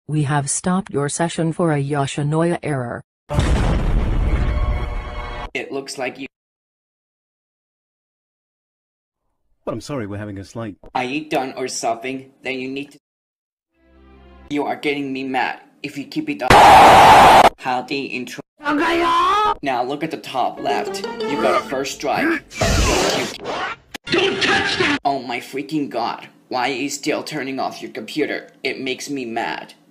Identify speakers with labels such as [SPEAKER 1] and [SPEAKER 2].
[SPEAKER 1] We have stopped your session for a Yoshinoya error.
[SPEAKER 2] It looks like you.
[SPEAKER 3] Well, I'm sorry, we're having a slight...
[SPEAKER 2] Are you done or something? Then you need to. You are getting me mad. If you keep it up. How the intro. Now look at the top left. You got a first strike. Don't touch that! Oh my freaking god. Why are you still turning off your computer? It makes me mad.